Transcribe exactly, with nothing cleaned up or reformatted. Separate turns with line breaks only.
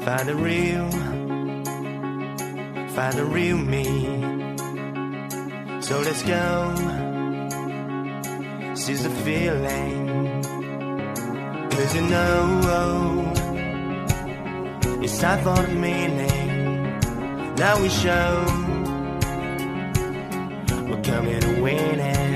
Find the real, find the real me. So let's go, seize the feeling. Cause you know, it's time for the meaning. Now we show we're coming to win it.